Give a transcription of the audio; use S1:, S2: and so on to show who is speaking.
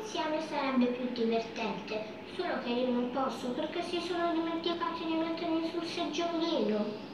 S1: insieme sarebbe più divertente, solo che io non posso perché si sono dimenticati di mettermi sul seggiolino.